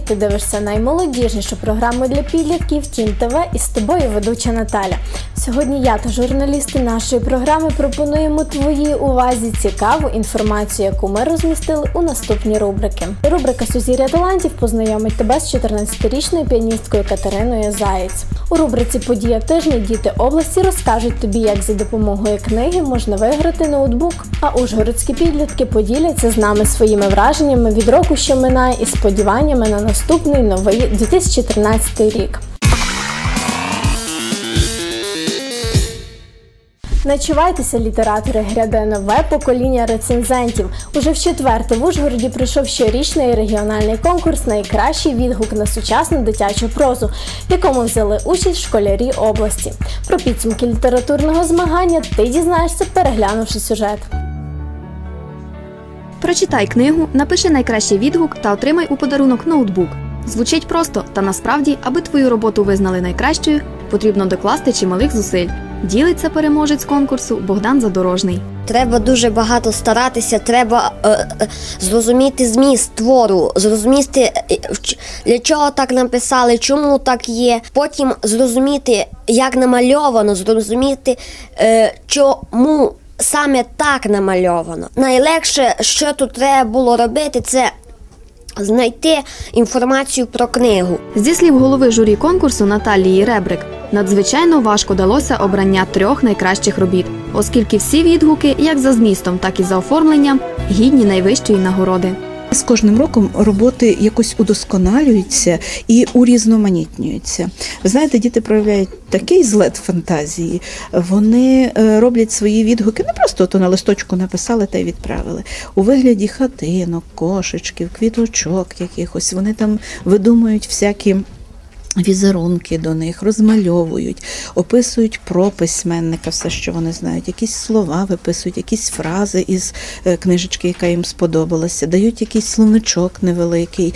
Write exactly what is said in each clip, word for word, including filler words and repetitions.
Ти дивишся наймолодіжнішу програму для підлітків Тім ТВ і з тобою ведуча Наталя. Сьогодні я та журналісти нашої програми пропонуємо твоїй увазі цікаву інформацію, яку ми розмістили у наступні рубрики. Рубрика «Сузір'я талантів» познайомить тебе з чотирнадцятирічною піаністкою Катериною Заєць. У рубриці «Подія тижня» діти області розкажуть тобі, як за допомогою книги можна виграти ноутбук. А ужгородські підлітки поділяться з нами своїми враженнями від року, що минає, і сподіваннями на наступний новий дві тисячі тринадцятий рік. Начувайтеся, літератори, гряде нове покоління рецензентів. Уже в четверте в Ужгороді пройшов щорічний регіональний конкурс «Найкращий відгук на сучасну дитячу прозу», в якому взяли участь школярі області. Про підсумки літературного змагання ти дізнаєшся, переглянувши сюжет. Прочитай книгу, напиши найкращий відгук та отримай у подарунок ноутбук. Звучить просто, та насправді, аби твою роботу визнали найкращою, потрібно докласти чималих зусиль. Ділиться переможець конкурсу Богдан Задорожний. Треба дуже багато старатися, треба е, е, зрозуміти зміст твору, зрозуміти, для чого так написали, чому так є. Потім зрозуміти, як намальовано, зрозуміти, е, чому саме так намальовано. Найлегше, що тут треба було робити, це знайти інформацію про книгу. Зі слів голови журі конкурсу Наталії Ребрик, надзвичайно важко далося обрання трьох найкращих робіт, оскільки всі відгуки, як за змістом, так і за оформленням, гідні найвищої нагороди. З кожним роком роботи якось удосконалюються і урізноманітнюються. Ви знаєте, діти проявляють такий злет фантазії, вони роблять свої відгуки не просто то на листочку написали та й відправили. У вигляді хатинок, кошечків, квіточок якихось, вони там видумують всякі візерунки до них, розмальовують, описують про письменника, все, що вони знають, якісь слова виписують, якісь фрази із книжечки, яка їм сподобалася, дають якийсь словничок невеликий,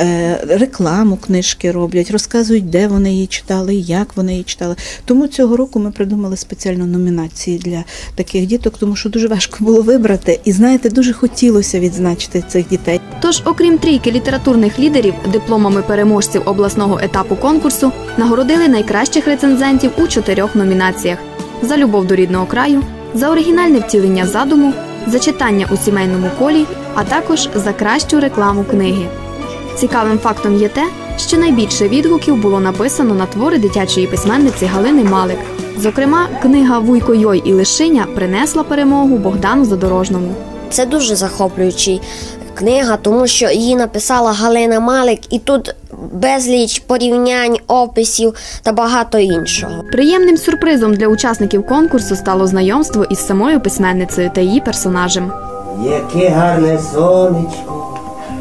рекламу книжки роблять, розказують, де вони її читали, як вони її читали. Тому цього року ми придумали спеціальну номінацію для таких діток, тому що дуже важко було вибрати і, знаєте, дуже хотілося відзначити цих дітей. Тож, окрім трійки літературних лідерів, дипломами переможців обласного етапу конкурсу нагородили найкращих рецензентів у чотирьох номінаціях: за любов до рідного краю, за оригінальне втілення задуму, за читання у сімейному колі, а також за кращу рекламу книги. Цікавим фактом є те, що найбільше відгуків було написано на твори дитячої письменниці Галини Малик. Зокрема, книга «Вуйко Йой і Лишиня» принесла перемогу Богдану Задорожному. Це дуже захоплюючий книга, тому що її написала Галина Малик, і тут безліч порівнянь, описів та багато іншого. Приємним сюрпризом для учасників конкурсу стало знайомство із самою письменницею та її персонажем. Яке гарне сонечко!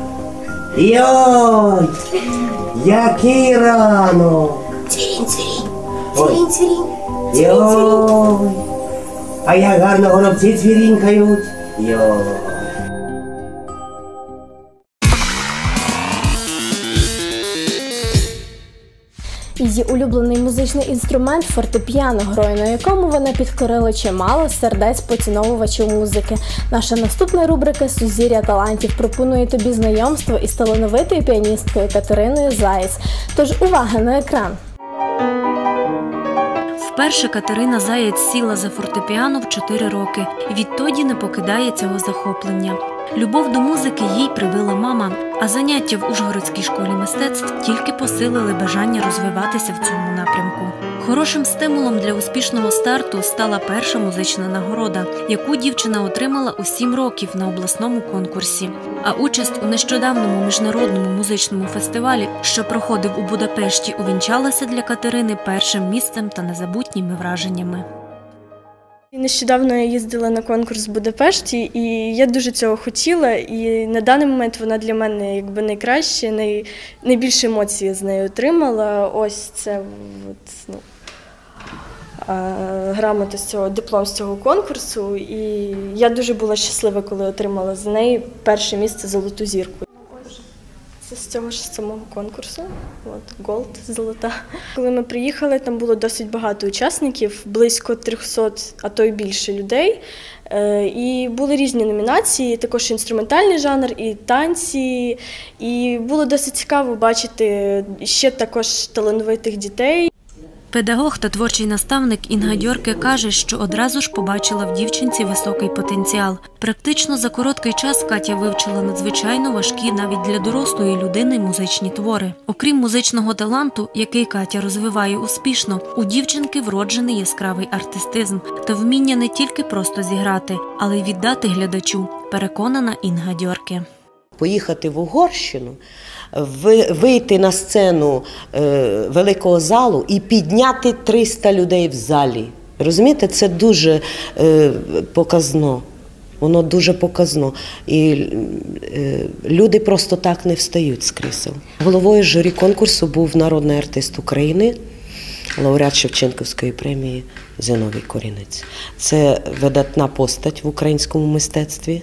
Йой! Який ранок! Цвірінь, цвірінь! Цвірінь, цвірінь! Йой! А як гарно горобці цвірінькають! Йой! Її улюблений музичний інструмент – фортепіано, грою на якому вона підкорила чимало сердець поціновувачів музики. Наша наступна рубрика «Сузір'я талантів» пропонує тобі знайомство із талановитою піаністкою Катериною Заєць. Тож увага на екран! Вперше Катерина Заєць сіла за фортепіано в чотири роки. Відтоді не покидає цього захоплення. Любов до музики їй привила мама, а заняття в Ужгородській школі мистецтв тільки посилили бажання розвиватися в цьому напрямку. Хорошим стимулом для успішного старту стала перша музична нагорода, яку дівчина отримала у сім років на обласному конкурсі. А участь у нещодавному міжнародному музичному фестивалі, що проходив у Будапешті, увінчалася для Катерини першим місцем та незабутніми враженнями. Нещодавно я їздила на конкурс в Будапешті, і я дуже цього хотіла, і на даний момент вона для мене якби найкраща, най, найбільше емоцій я з нею отримала. Ось це от, ну, грамота з цього, диплом з цього конкурсу, і я дуже була щаслива, коли отримала за неї перше місце «Золоту зірку». Це з цього ж самого конкурсу. От, Голд, золота. Коли ми приїхали, там було досить багато учасників, близько трьохсот, а то й більше людей. І були різні номінації, також інструментальний жанр, і танці. І було досить цікаво бачити ще також талановитих дітей. Педагог та творчий наставник Інга Дьорке каже, що одразу ж побачила в дівчинці високий потенціал. Практично за короткий час Катя вивчила надзвичайно важкі навіть для дорослої людини музичні твори. Окрім музичного таланту, який Катя розвиває успішно, у дівчинки вроджений яскравий артистизм та вміння не тільки просто зіграти, але й віддати глядачу, переконана Інга Дьорке. Поїхати в Угорщину, вийти на сцену великого залу і підняти триста людей в залі. Розумієте, це дуже показно. Воно дуже показно. І люди просто так не встають з крісел. Головою журі конкурсу був народний артист України, лауреат Шевченківської премії Зіновій Корінець. Це видатна постать в українському мистецтві.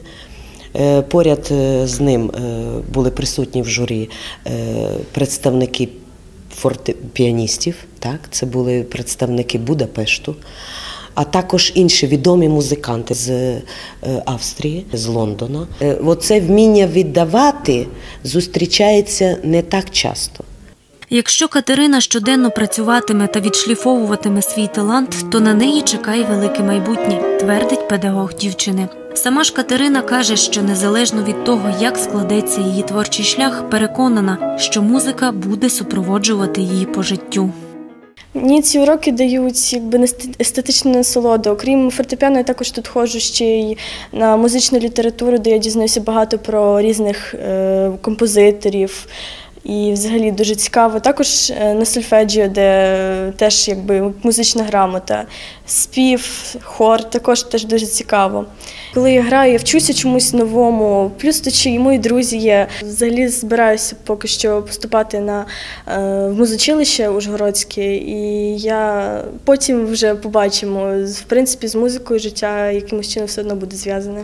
Поряд з ним були присутні в журі представники фортепіаністів, так, це були представники Будапешту, а також інші відомі музиканти з Австрії, з Лондона. Оце вміння віддавати зустрічається не так часто. Якщо Катерина щоденно працюватиме та відшліфовуватиме свій талант, то на неї чекає велике майбутнє, твердить педагог дівчини. Сама ж Катерина каже, що незалежно від того, як складеться її творчий шлях, переконана, що музика буде супроводжувати її по життю. Мені ці уроки дають якби естетичну насолоду. Окрім фортепіано, я також тут ходжу ще й на музичну літературу, де я дізнаюся багато про різних е, композиторів. І взагалі дуже цікаво. Також на сольфеджіо, де теж якби музична грамота, спів, хор, також теж дуже цікаво. Коли я граю, я вчуся чомусь новому, плюс то ще й мої друзі є. Взагалі збираюся поки що поступати на в музичилище Ужгородське, і я потім вже побачимо, в принципі, з музикою життя якимось чином все одно буде зв'язане.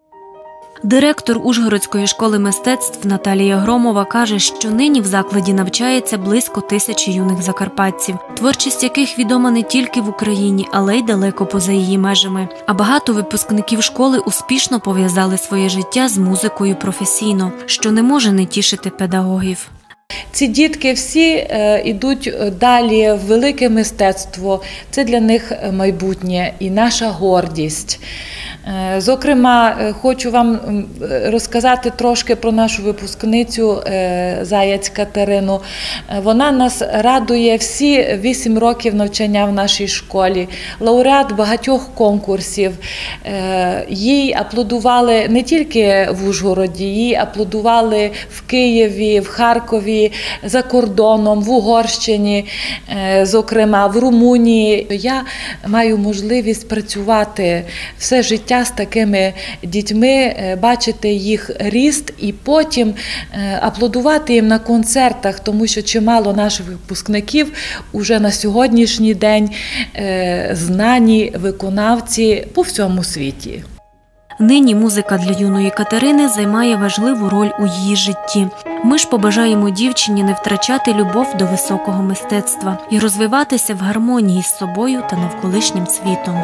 Директор Ужгородської школи мистецтв Наталія Громова каже, що нині в закладі навчається близько тисячі юних закарпатців, творчість яких відома не тільки в Україні, але й далеко поза її межами. А багато випускників школи успішно пов'язали своє життя з музикою професійно, що не може не тішити педагогів. Ці дітки всі йдуть далі в велике мистецтво, це для них майбутнє і наша гордість. Зокрема, хочу вам розказати трошки про нашу випускницю Заяць Катерину. Вона нас радує всі вісім років навчання в нашій школі, лауреат багатьох конкурсів. Їй аплодували не тільки в Ужгороді, їй аплодували в Києві, в Харкові, за кордоном, в Угорщині, зокрема, в Румунії. Я маю можливість працювати все життя з такими дітьми, бачити їх ріст і потім аплодувати їм на концертах, тому що чимало наших випускників уже на сьогоднішній день знані виконавці по всьому світі. Нині музика для юної Катерини займає важливу роль у її житті. Ми ж побажаємо дівчині не втрачати любов до високого мистецтва і розвиватися в гармонії з собою та навколишнім світом.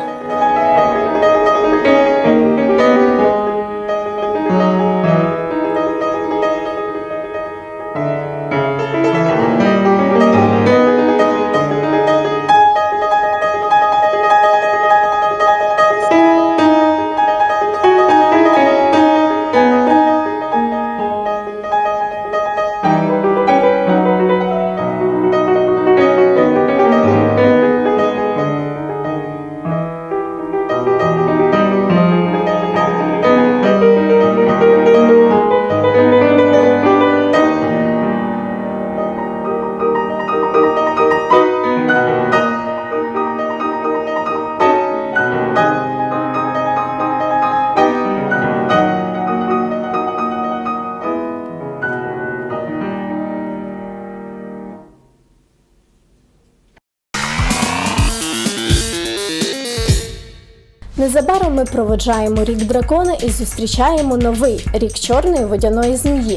Незабаром ми проводжаємо рік дракона і зустрічаємо новий рік чорної водяної змії.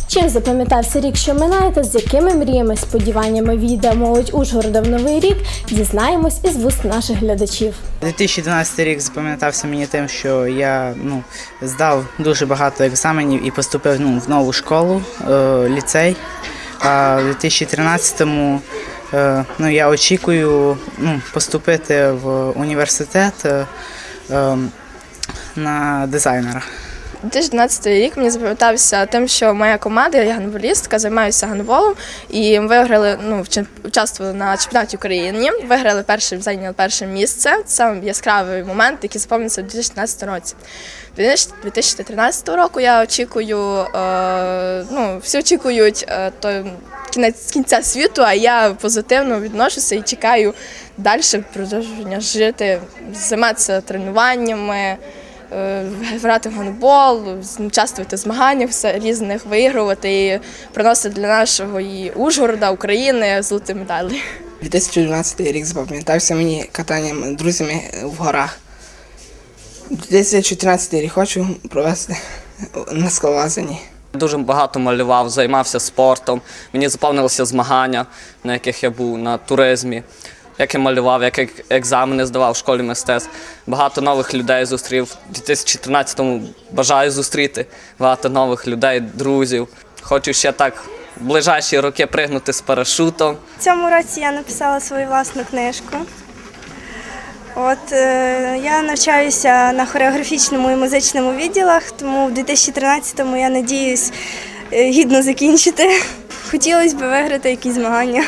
Чим запам'ятався рік, що минає, та з якими мріями, сподіваннями війде молодь Ужгорода в новий рік, дізнаємось із вуст наших глядачів. дві тисячі дванадцятий рік запам'ятався мені тим, що я ну, здав дуже багато екзаменів і поступив ну, в нову школу, е, ліцей. А в дві тисячі тринадцятому е, ну, я очікую ну, поступити в університет е, е, на дизайнера. дві тисячі дванадцятий рік мені запам'ятався тим, що моя команда, я гандболістка, займаюся гандболом, і ми виграли, ну, участвували на чемпіонаті України, виграли перше, зайняли перше місце. Це яскравий момент, який запам'ятався у дві тисячі тринадцятому році. дві тисячі тринадцятого року я очікую, е, ну, всі очікують е, то, кінець кінця світу, а я позитивно відношуся і чекаю далі продовження жити, займатися тренуваннями, грати в гандбол, участвувати в змаганнях різних, виігрувати і приносити для нашого і Ужгорода, України золоті медалі. дві тисячі дванадцятий рік запам'ятався мені катанням друзями в горах. дві тисячі тринадцятий рік хочу провести на скалолазанні. Дуже багато малював, займався спортом, мені заповнилися змагання, на яких я був, на туризмі. Як я малював, як екзамени здавав в школі мистецтв. Багато нових людей зустрів. У дві тисячі тринадцятому бажаю зустріти багато нових людей, друзів. Хочу ще так в ближайші роки пригнути з парашутом. В цьому році я написала свою власну книжку. От, е, я навчаюся на хореографічному і музичному відділах, тому в дві тисячі тринадцятому я надіюсь е, гідно закінчити. Хотілося б виграти якісь змагання.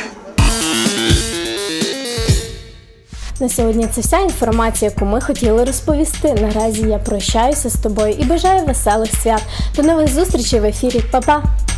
На сьогодні це вся інформація, яку ми хотіли розповісти. Наразі я прощаюся з тобою і бажаю веселих свят. До нових зустрічей в ефірі. Па-па!